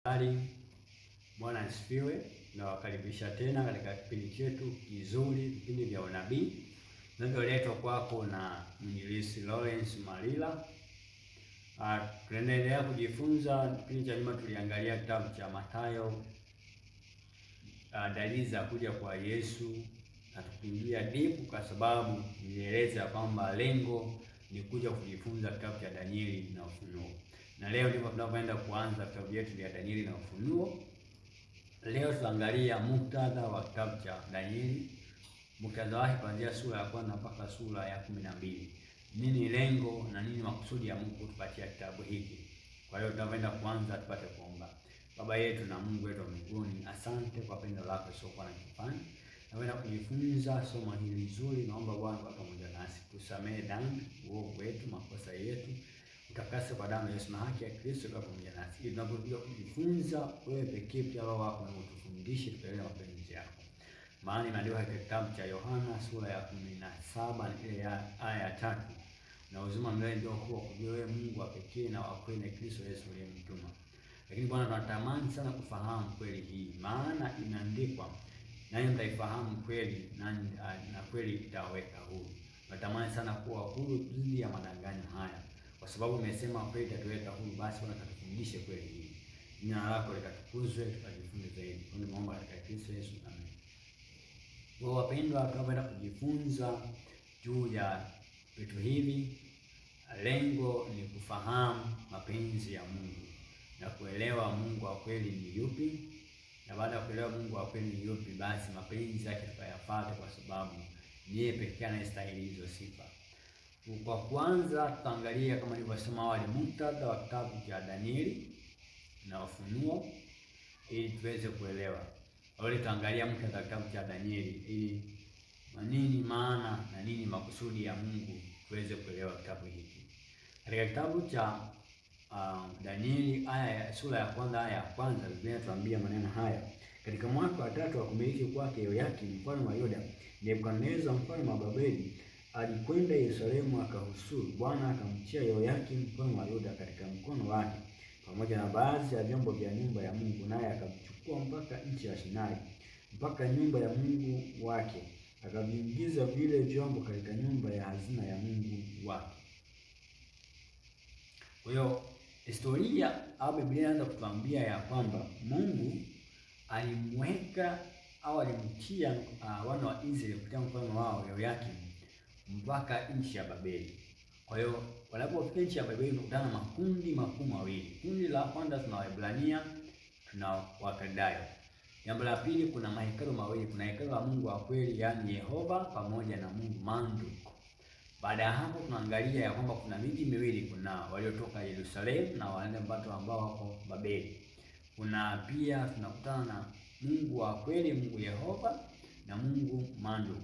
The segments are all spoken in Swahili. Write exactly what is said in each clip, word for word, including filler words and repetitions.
Hali Bwana asifiwe. Nawakaribisha tena katika kipindi chetu kizuri, vipindi vya unabii vinavyoletwa kwako na Mwinjilisti Lawrence Malila. Ah, tunaendelea kujifunza. Kipindi cha nyuma tuliangalia kitabu cha Mathayo, ah, dalili za kuja kwa Yesu, na tukiingia deep kwa sababu nilieleza kwamba lengo ni kuja kujifunza kitabu cha Danieli na Ufunuo. Na leo ndipo tunapoenda kuanza vitabu vyetu vya Danieli na Ufunuo. Leo tutaangalia muktadha wa kitabu cha Danieli. Muktadha wake kuanzia sura ya kwanza mpaka sura ya kumi na mbili. Nini lengo na nini makusudi ya Mungu kutupatia kitabu hiki? Kwa hiyo tunapoenda kuanza tupate kuomba. Baba yetu na Mungu wetu wa mbinguni, asante kwa pendo lako lisiokuwa na kifani. Naenda kujifunza somo hili zuri. Naomba Bwana kwa pamoja nasi, tusamehe dhambi, uovu wetu, makosa yetu, utakase kwa damu ya Yesu na haki ya Kristo kwa pamoja nasi. Ili tunapokuja kujifunza, wewe pekee pia Roho wako na utufundishe tukaelewe mapenzi yako. Maana imeandikwa katika kitabu cha Yohana sura ya kumi na saba ile aya ya tatu, na uzima milele ndio huo kujua wewe Mungu wa pekee na wa kweli na Kristo Yesu uliyemtuma. Lakini Bwana, tunatamani sana kufahamu kweli hii, maana inaandikwa, nanyi mtaifahamu kweli na, na kweli itaweka huru. Natamani sana kuwa huru dhidi ya madanganyo haya, kwa sababu umesema kweli itatuweka huru. Basi Bwana, katufundishe kweli hii. Jina lako likatukuzwe, tukajifunze zaidi. Tunaomba katika Kristo Yesu, amen. Kwa wapendwa, tunapoenda kujifunza juu ya vitu hivi, lengo ni kufahamu mapenzi ya Mungu na kuelewa Mungu wa kweli ni yupi. Na baada ya kuelewa Mungu wa kweli ni yupi, basi mapenzi yake tukayafuate, kwa sababu yeye pekee anastahili hizo sifa. Kwa kwanza tutaangalia kama nilivyosema awali muktadha wa kitabu cha Danieli na Ufunuo ili tuweze kuelewa. Wale tutaangalia muktadha wa kitabu cha Danieli ili nini maana na nini makusudi ya Mungu tuweze kuelewa kitabu hiki. Katika kitabu cha uh, Danieli aya ya sura ya kwanza aya ya kwanza, Biblia inatuambia maneno haya: katika mwaka wa tatu wa kumiliki kwake Yehoyakimu mfalme wa Yuda, Nebukadneza mfalme wa Babeli alikwenda Yerusalemu akahusuru. Bwana akamtia Yehoyakimu mfalme wa Yuda katika mkono wake pamoja na baadhi ya vyombo vya nyumba ya Mungu, naye akamchukua mpaka nchi ya Sinai, mpaka nyumba ya Mungu wake, akaviingiza vile vyombo katika nyumba ya hazina ya Mungu wake. Kwa hiyo historia au Biblia inaanza kutuambia ya kwamba Mungu alimweka au alimtia uh, wana wa Israeli kupitia mfalme wao Yehoyakimu mpaka nchi ya Babeli. Kwa hiyo walipofika nchi ya Babeli kukutana na makundi makuu mawili. Kundi la kwanza tuna Waebrania, tuna Wakaldayo. Jambo la pili, kuna mahekalu mawili, kuna hekalu la Mungu wa kweli yaani Yehova pamoja na Mungu Marduk. Baada ya hapo tunaangalia ya kwamba kuna miji miwili, kuna waliotoka Yerusalemu na wale watu ambao wako Babeli. Kuna pia tunakutana na Mungu wa kweli, Mungu Yehova na Mungu Marduk.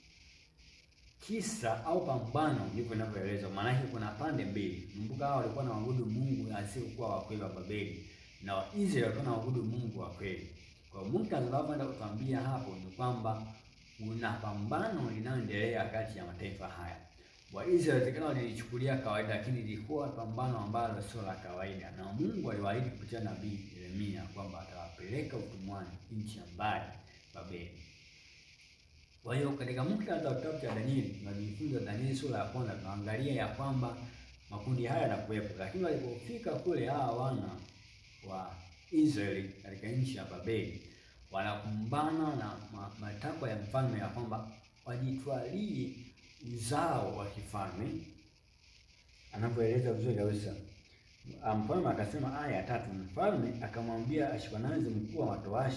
Kisa au pambano ndivyo ninavyoeleza. Maana yake kuna pande mbili. Kumbuka hao walikuwa na waabudu Mungu asiyekuwa wa kweli wa Babeli, na Waisraeli walikuwa na waabudu Mungu wa kweli. Kwa hiyo Mungu anaanza kutuambia hapo ni kwamba kuna pambano linaloendelea kati ya mataifa haya. Waisraeli kana walichukulia kawaida, lakini ilikuwa pambano ambalo sio la kawaida, na Mungu aliwaahidi kupitia nabii Yeremia kwamba atawapeleka utumwani nchi ya mbali, Babeli. Kwa hiyo katika muktadha wa kitabu cha Danieli tunajifunza Danieli sura ya kwanza, tunaangalia ya kwamba makundi haya yanakuwepo, lakini walipofika kule hawa wana wa Israeli katika nchi ya Babeli wanakumbana na matakwa ya mfalme ya kwamba wajitwalie uzao wa kifalme. Anapoeleza vizuri kabisa, mfalme akasema aya ya tatu, mfalme akamwambia Ashpenazi mkuu wa matowashi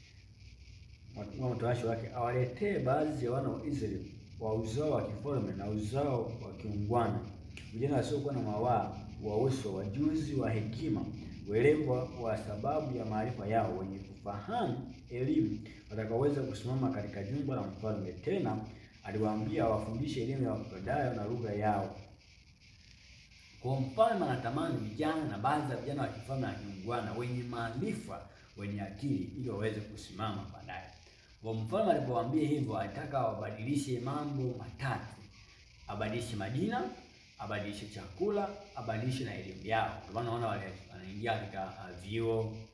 wa matowashi wake awaletee baadhi ya wana wa Israeli wa uzao wa kifalme na uzao wa kiungwana, vijana wasiokuwa na mawaa, wa uso, wajuzi wa hekima, werevu wa sababu ya maarifa yao, wenye kufahamu elimu, watakaoweza kusimama katika jumba la mfalme. Tena aliwaambia wafundishe elimu ya Wakaldayo na lugha yao. Kwa mfalme anatamani vijana na baadhi ya vijana wa kifalme na kiungwana wenye maarifa, wenye akili, ili waweze kusimama baadaye. Kwa mfalme alipowaambia hivyo, alitaka wabadilishe mambo matatu: abadilishe majina, abadilishe chakula, abadilishe na elimu yao. Kwa maana wanaona wale wanaingia katika vyuo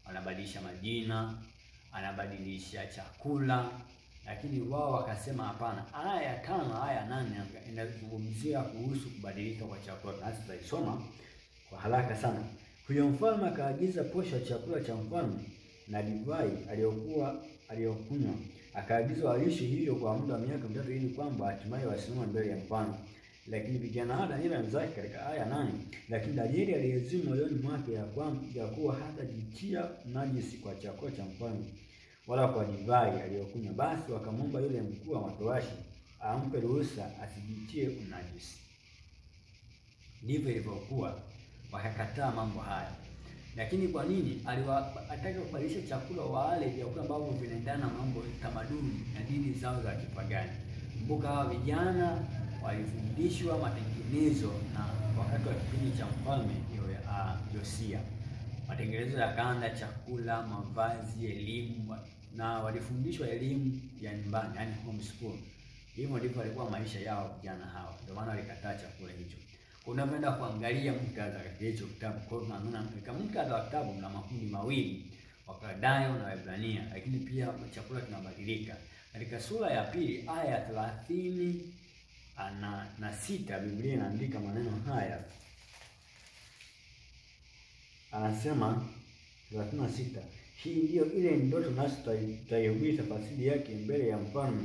wanabadilisha majina, anabadilisha chakula, lakini wao wakasema hapana. Aya ya tano, aya nane inazungumzia kuhusu kubadilika kwa chakula. Nasi tutaisoma kwa haraka sana. Huyo mfalme akaagiza posho ya chakula cha mfalme na divai aliyokuwa aliyokunywa, akaagiza walishe hivyo kwa muda wa miaka mitatu, ili kwamba hatimaye wasimame mbele ya mfalme. Lakini vijana hao Danieli na wenzake, katika aya nane, lakini Danieli aliyezimu moyoni mwake ya kwamba ya kuwa hatajitia najisi kwa chakula cha mfalme wala kwa divai aliyokunywa. Basi wakamwomba yule mkuu wa matowashi ampe ruhusa asijitie unajisi. Ndivyo ilivyokuwa, wakakataa mambo haya. Lakini kwa nini? Aliwataka kubadilisha chakula, wale vyakula ambavyo vinaendana na mambo tamaduni na dini zao za kipagani. Kumbuka hawa vijana walifundishwa matengenezo na wakati wa kipindi cha mfalme Yosia, matengenezo ya kanda, chakula, mavazi, elimu, na walifundishwa elimu ya nyumbani, yani homeschool. Hivyo ndivyo alikuwa maisha yao vijana hawa, ndio maana walikataa chakula hicho. Unapoenda kuangalia muktadha katika hicho kitabu, kwa tunaona katika muktadha wa kitabu mna makundi mawili, Wakaldayo na Waebrania, lakini pia chakula kinabadilika. Katika sura ya pili aya ya thelathini na, na sita Biblia inaandika maneno haya. Anasema thelathini na sita, hii ndiyo ile ndoto nasi tutaihubiri tafsiri yake mbele ya mfalme.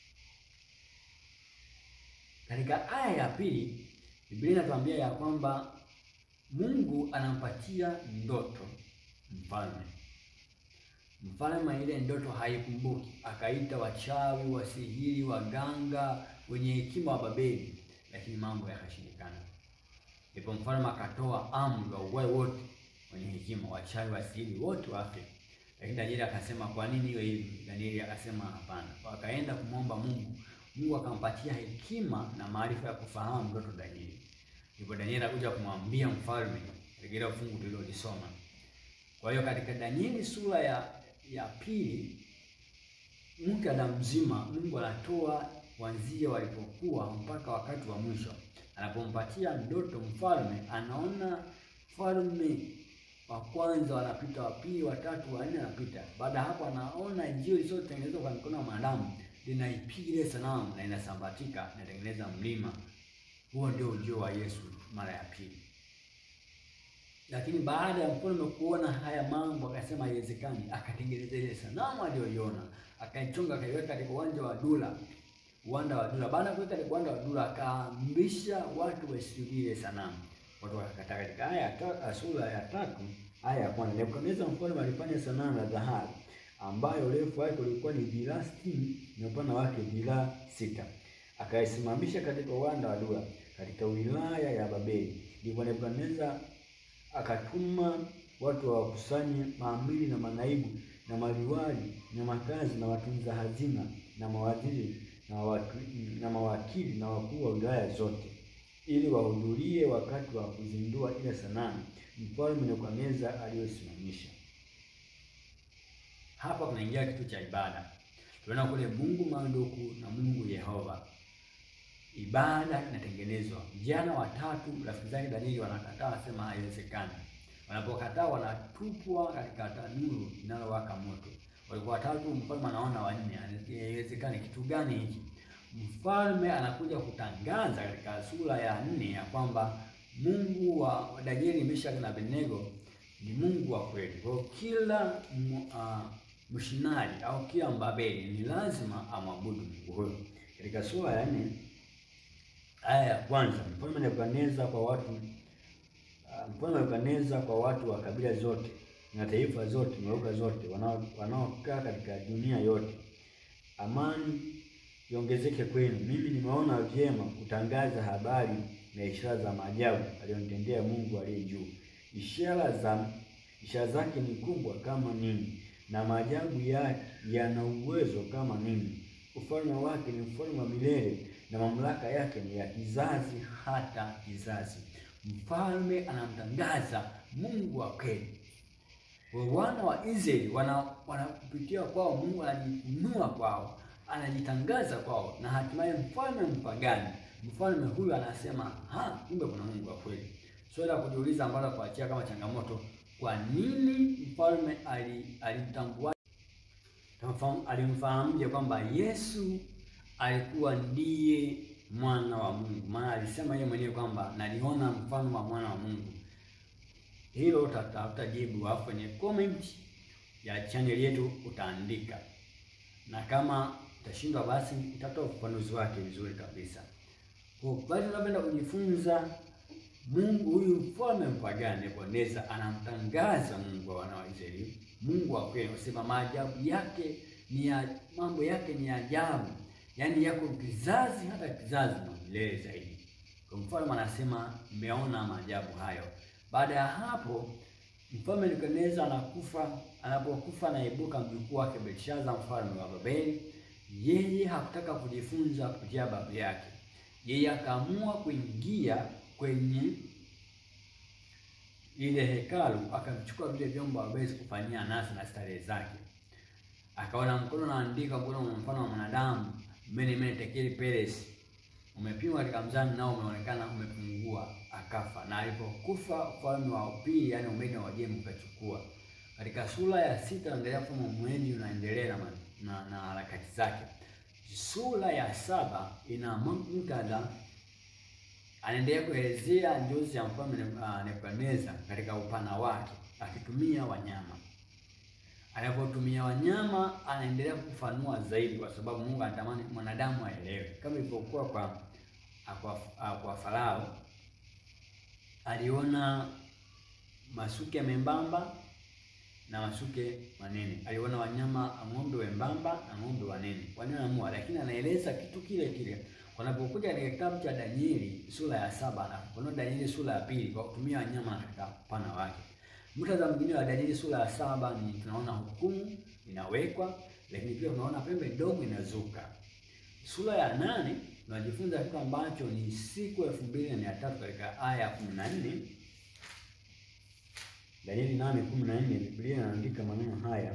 Katika aya ya pili Biblia inatuambia ya kwamba Mungu anampatia ndoto mfalme. Mfalme ile ndoto haikumbuki, akaita wachawi, wasihiri, waganga, wenye hekima wa Babeli, lakini mambo yakashindikana. Ndipo mfalme akatoa amri wa uwae wote wenye hekima, wachawi, wasihiri wote wafe. Lakini Danieli akasema kwa nini iwe hivi? Danieli akasema hapana. Wakaenda kumwomba Mungu. Mungu akampatia hekima na maarifa ya kufahamu ndoto Danieli. Ndipo Danieli akuja kumwambia mfalme katika fungu tulilolisoma. Kwa hiyo katika Danieli sura ya ya pili, muktadha mzima Mungu anatoa kuanzia walipokuwa mpaka wakati wa mwisho. Anapompatia ndoto mfalme, anaona mfalme wa kwanza wanapita, wa pili, wa tatu, wa nne anapita. Baada hapo anaona jiwe lililotengenezwa kwa mikono ya mwanadamu linaipiga ile sanamu na inasambatika, inatengeneza mlima. Huo ndio ujio wa Yesu mara ya pili. Lakini baada ya mfalme kuona haya mambo akasema haiwezekani, akatengeneza ile sanamu aliyoiona, akaichonga, akaiweka katika uwanja wa Dura, uwanda wa Dura. Baada ya kuweka katika uwanda wa Dura, akaamrisha watu wasijudie ile sanamu. Watu wakakataa. Katika aya ya sura ya tatu aya ya kwanza, Nebukadneza mfalme alifanya sanamu ya dhahabu ambayo urefu wake ulikuwa ni dhiraa sitini na upana wake dhiraa sita. Akaisimamisha katika uwanda wa Dura katika wilaya ya Babeli. Ndipo Nebukadneza akatuma watu wakusanye maamiri na manaibu na maliwali na makazi na watunza hazina na mawaziri na watu, na mawakili na wakuu wa wilaya zote, ili wahudhurie wakati wa kuzindua ile sanamu mfalme Nebukadneza aliyosimamisha. Hapa kunaingia kitu cha ibada. Tunaona kule Mungu Manduku na Mungu Yehova. Ibada inatengenezwa. Vijana watatu rafiki zake Danieli wanakataa, wasema haiwezekani. Wanapokataa wanatupwa katika tanuru linalowaka moto. Walikuwa watatu, mfalme anaona wanne. Haiwezekani, kitu gani hiki? Mfalme anakuja kutangaza katika sura ya nne ya kwamba Mungu wa Danieli, Meshaki na Abednego ni Mungu wa kweli. Kwa kila uh, mshinari au kila Mbabeli ni lazima amwabudu Mungu huyo. Katika sura ya nne aya ya kwanza, mfalme Nebukadneza kwa watu uh, mfalme Nebukadneza kwa watu wa kabila zote na taifa zote na lugha zote wanaokaa katika dunia yote, amani iongezeke kwenu. Mimi nimeona vyema kutangaza habari na ishara za maajabu aliyonitendea Mungu aliye juu. Ishara za ishara zake ni kubwa kama nini, na maajabu yake yana uwezo kama nini. Ufalme wake ni ufalme wa milele na mamlaka yake ni ya kizazi hata kizazi. Mfalme anamtangaza Mungu wa kweli. Wana wa Israeli wanakupitia wana kwao Mungu anajifunua kwao, anajitangaza kwao, na hatimaye mfalme mpagani, mfalme huyu anasema ha, kumbe kuna Mungu wa kweli. Swali la kujiuliza ambalo kuachia kama changamoto, Kwa nini mfalme alitambua alimfahamuje kwamba Yesu alikuwa ndiye mwana wa Mungu? Maana alisema yeye mwenyewe kwamba naliona mfano wa mwana wa Mungu. Hilo utatafuta jibu hapo kwenye comment ya channel yetu utaandika, na kama utashindwa basi utatoa ufafanuzi wake vizuri kabisa. Kwa basi tunapenda kujifunza Mungu huyu mfalme mpagani Nebukadneza anamtangaza Mungu wa wana wa Israeli, Mungu wa kweli, usema maajabu yake ni ya mambo yake ni ajabu, yaani yako kizazi hata kizazi na milele zaidi. Kwa mfalme anasema nimeona maajabu hayo. Baada ya hapo mfalme Nebukadneza anakufa. Anapokufa anaibuka mjukuu wake Belshaza mfalme wa Babeli. Yeye hakutaka kujifunza kupitia babu yake. Yeye akaamua kuingia kwenye ile hekalu, akachukua vile vyombo hawezi kufanyia anasa na starehe zake. Akaona mkono unaandika mkono wa mfano wa mwanadamu, mene mene tekeli peres, umepimwa katika mzani nao umeonekana umepungua, akafa. Na alipokufa ufalme wa pili, yani Umedi na Uajemi ukachukua. Katika sura ya sita endelea kama Umedi unaendelea na, na, na harakati zake. Sura ya saba ina muktadha, anaendelea kuelezea njozi ya mfalme Nebukadneza katika upana wake akitumia wanyama. Anapotumia wanyama anaendelea kufanua zaidi, kwa sababu Mungu anatamani mwanadamu aelewe. Kama ilivyokuwa kwa kwa, kwa Farao, aliona masuke membamba na masuke manene. Aliona wanyama ng'ombe wembamba na ng'ombe wanene, wanyama, lakini anaeleza kitu kile kile. Wanapokuja katika kitabu cha Danieli sura ya saba na kuona Danieli sura ya pili kwa kutumia wanyama katika pana wake. Muktadha mwingine wa Danieli sura ya saba ni tunaona hukumu inawekwa, lakini pia tunaona pembe ndogo inazuka. Sura ya nane tunajifunza kitu ambacho ni siku elfu mbili na mia tatu katika aya ya kumi na nne. Danieli nane kumi na nne, Biblia inaandika maneno haya.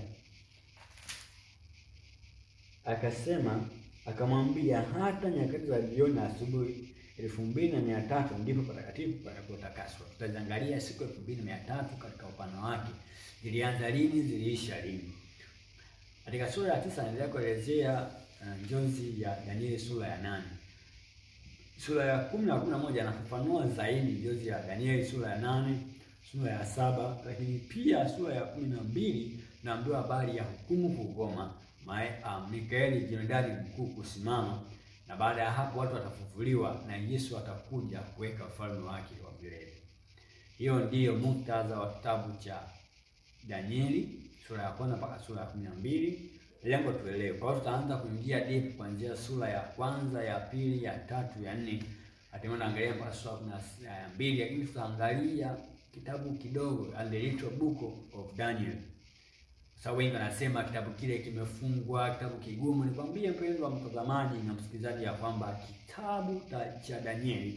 Akasema, akamwambia hata nyakati za jioni na asubuhi elfu mbili na mia tatu ndipo patakatifu panapotakaswa. Tutaangalia siku elfu mbili na mia tatu katika upana wake, zilianza lini, ziliisha lini. Katika sura ya tisa anaendelea kuelezea uh, njozi ya Danieli sura ya nane. Sura ya kumi na kumi na moja anafafanua zaidi njozi ya Danieli sura ya nane, sura ya saba, lakini pia sura ya kumi na mbili naambiwa habari ya hukumu kugoma, uh, Mikaeli jemadari mkuu kusimama, na baada ya hapo watu watafufuliwa na Yesu atakuja kuweka ufalme wake wa milele. Hiyo ndiyo muktadha wa kitabu cha Danieli sura ya kwanza mpaka sura ya kumi na mbili. Lengo tuelewe. Kwa hiyo tutaanza kuingia deep kuanzia sura ya kwanza, ya pili, ya tatu, ya nne. Hatimaye tunaangalia mpaka sura ya kumi na mbili, lakini tutaangalia kitabu kidogo, a little book of Daniel. Sasa wengi wanasema kitabu kile kimefungwa, kitabu kigumu. Nikwambie mpendwa mtazamaji na msikilizaji ya kwamba kitabu cha Danieli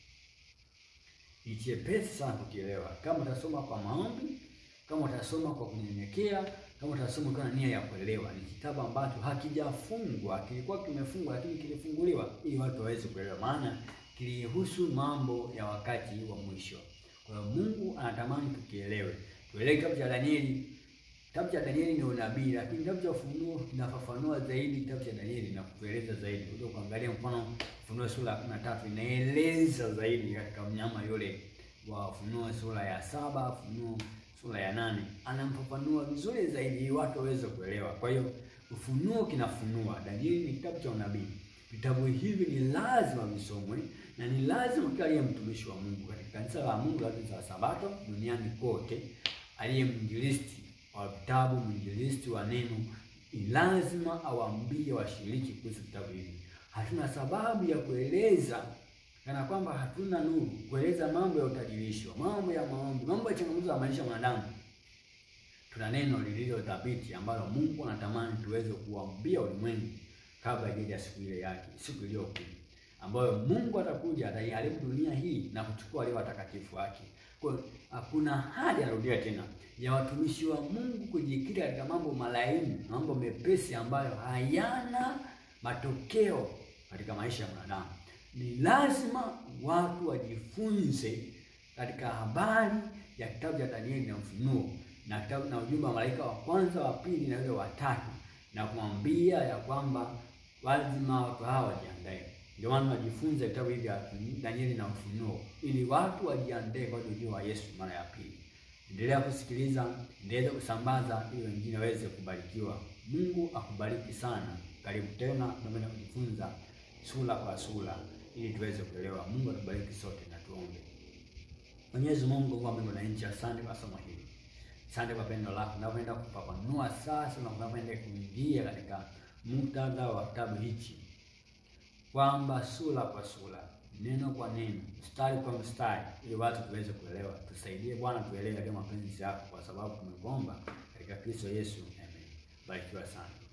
ni chepesi sana kukielewa kama utasoma kwa maombi, kama utasoma kwa kunyenyekea, kama utasoma kwa nia ya kuelewa. Ni kitabu ambacho hakijafungwa, kilikuwa kimefungwa lakini kilifunguliwa ili watu waweze kuelewa, maana kilihusu mambo ya wakati wa mwisho. Kwa hiyo Mungu anatamani tukielewe. Tuelewe kitabu cha Danieli. Kitabu cha Danieli ni unabii, lakini kitabu cha Ufunuo kinafafanua zaidi. Kitabu cha Danieli na kueleza zaidi. Kuja kuangalia mfano Ufunuo sura ya kumi na tatu inaeleza zaidi katika mnyama yule wa Ufunuo sura ya saba, Ufunuo sura ya nane. Anamfafanua vizuri zaidi ili watu waweze kuelewa. Kwa hiyo Ufunuo kinafunua, Danieli ni kitabu cha unabii. Vitabu hivi ni lazima visomwe na ni lazima kila aliye mtumishi wa Mungu katika kanisa la Mungu la Sabato duniani kote, aliye mwinjilisti wa vitabu, mwinjilisti wa neno, ni lazima awaambie washiriki kuhusu vitabu hivi. Hatuna sababu ya kueleza kana kwamba hatuna nuru, kueleza mambo ya utajirisho, mambo ya maombi, mambo ya changamoto za maisha ya mwanadamu. Tuna neno lililo thabiti ambalo Mungu anatamani tuweze kuambia ulimwengu kabla ya siku ile yake, siku iliyokuja ambayo Mungu atakuja ataiharibu dunia hii na kuchukua wale watakatifu wake. Kwa hakuna haja, narudia tena, ya watumishi wa Mungu kujikita katika mambo malaini, mambo mepesi ambayo hayana matokeo katika maisha ya mwanadamu. Ni lazima watu wajifunze katika habari ya kitabu cha Danieli na Ufunuo na kitabu na ujumbe wa malaika wa kwanza, wa pili na yule wa tatu, na kumwambia ya kwamba lazima watu hawa wajiandae. Ndio maana tunajifunza vitabu hivi vya Danieli na Ufunuo ili watu wajiandae kwa ujio wa Yesu mara ya pili. Endelea kusikiliza, endelea kusambaza ili wengine waweze kubarikiwa. Mungu akubariki sana. Karibu tena, tunaenda kujifunza sura kwa sura ili tuweze kuelewa. Mungu atubariki sote na tuombe. Mwenyezi Mungu wa mbingu na nchi, asante kwa somo hili. Asante kwa pendo lako. Napenda kufafanua sasa na tunapenda kuingia katika muktadha wa kitabu hichi, kwamba sura kwa sura, neno kwa neno, mstari kwa mstari, ili watu tuweze kuelewa. Tusaidie Bwana, tuelewe katika mapenzi yako, kwa sababu tumekuomba katika Kristo Yesu. Amen. Barikiwa sana.